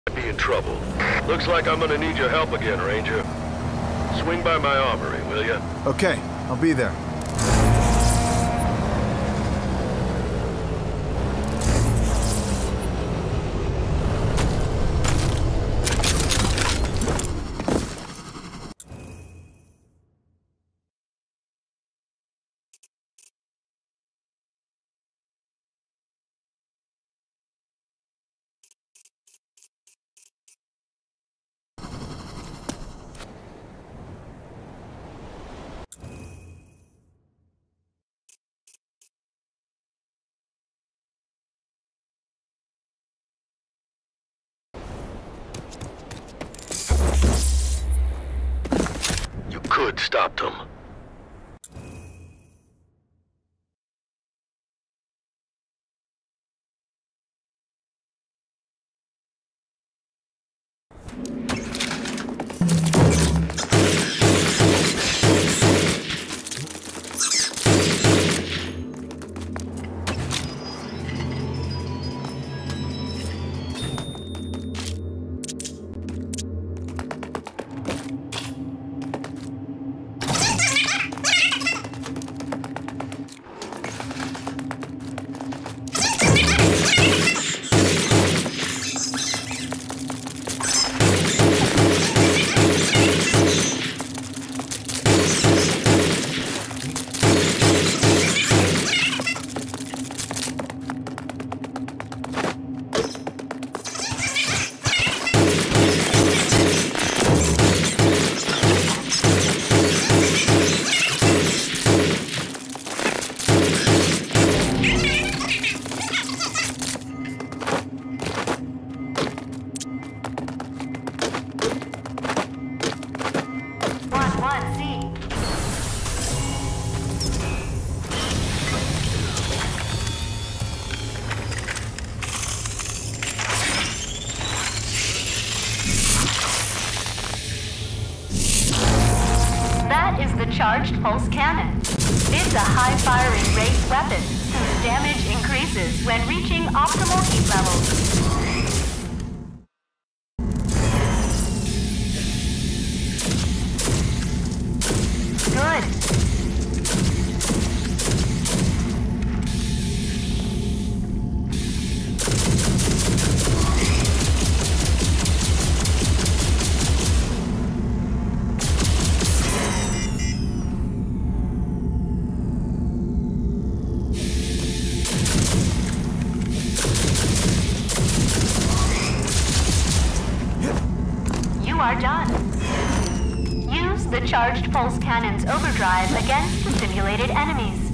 Be in trouble. Looks like I'm gonna need your help again, Ranger. Swing by my armory, will ya? Okay, I'll be there. Could stop them. Charged pulse cannon. It's a high-firing rate weapon whose damage increases when reaching optimal heat levels. Are done. Use the charged pulse cannon's overdrive against the simulated enemies.